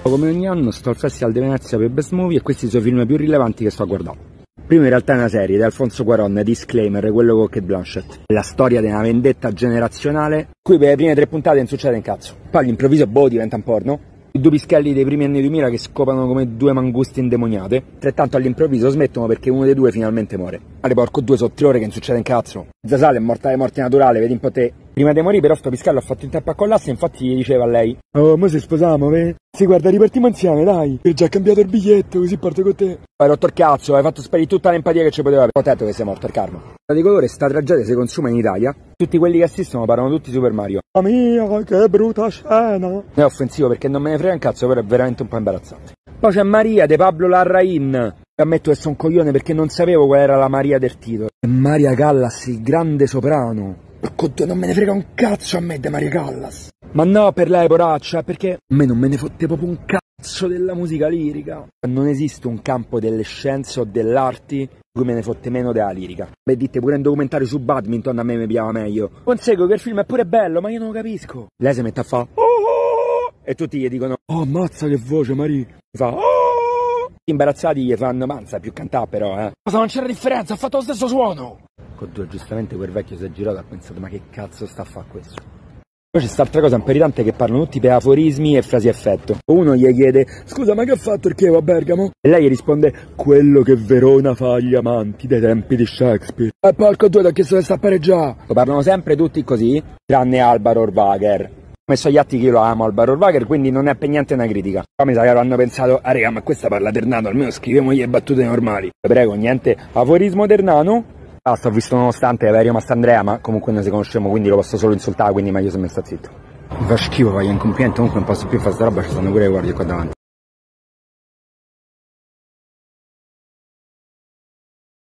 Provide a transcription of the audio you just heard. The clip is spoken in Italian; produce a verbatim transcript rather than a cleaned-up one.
Come ogni anno sto al Festival di Venezia per Best Movie e questi sono i film più rilevanti che sto a guardare. Primo in realtà è una serie di Alfonso Cuarón, Disclaimer, quello con Cate Blanchett. La storia di una vendetta generazionale, qui per le prime tre puntate non succede un cazzo. Poi all'improvviso boh diventa un porno. I due pischelli dei primi anni duemila che scopano come due manguste indemoniate, altrettanto all'improvviso smettono perché uno dei due finalmente muore. Ale porco due sono tre ore che non succede un cazzo. Zasale è morta di morte naturale, vedi un po' te. Prima di morire però sto pischello ha fatto in tempo a collarsi e infatti gli diceva a lei: oh, mo se sposiamo, ve? Sì, guarda, ripartiamo insieme, dai. Ho già cambiato il biglietto, così parto con te. Hai rotto il cazzo, hai fatto sparire tutta l'empatia che ci poteva avere. Protetto che sei morto, il karma. Di colore, sta tragedia si consuma in Italia. Tutti quelli che assistono parlano tutti Super Mario. Ma mia, che brutta scena. È offensivo perché non me ne frega un cazzo, però è veramente un po' imbarazzante. Poi c'è Maria de Pablo Larraín. Ammetto che sono un coglione perché non sapevo qual era la Maria del titolo. E Maria Callas, il grande soprano. Oddio, non me ne frega un cazzo a me de Maria Callas. Ma no, per lei poraccia, perché a me non me ne fotte proprio un cazzo della musica lirica. Non esiste un campo delle scienze o dell'arte in cui me ne fotte meno della lirica. Beh, dite pure un documentario su badminton, a me mi piava meglio. Conseguo che il film è pure bello, ma io non lo capisco. Lei si mette a fa oh! E tutti gli dicono: oh, ammazza che voce, Maria. Fa oh! Imbarazzati gli fanno: manza, più cantà però, eh. Ma non c'era differenza, ha fatto lo stesso suono. Oddio, giustamente quel vecchio si è girato e ha pensato: ma che cazzo sta a fare questo? Poi c'è quest'altra cosa imperitante che parlano tutti per aforismi e frasi effetto. Uno gli chiede: scusa, ma che ha fatto il Chievo a Bergamo? E lei gli risponde: quello che Verona fa agli amanti dai tempi di Shakespeare. E porco due, ti ha chiesto che sta a pareggiare. Lo parlano sempre tutti così, tranne Alvaro Orvacher. Ho messo agli atti che io lo amo Alvaro Orvacher, quindi non è per niente una critica. Poi mi sa che hanno pensato: ah raga, ma questa parla ternano, almeno scriviamogli le battute normali. Vi prego, niente aforismo ternano. Basta, ho visto Nonostante Averio Mastandrea, ma comunque noi si conosciamo, quindi lo posso solo insultare, quindi meglio se me sta zitto. Mi fa schifo, fagli un complimento, comunque non posso più fare sta roba, ci stanno pure le guardie qua davanti.